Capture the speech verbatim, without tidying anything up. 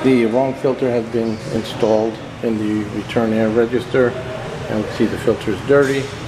The wrong filter has been installed in the return air register, and we see the filter is dirty.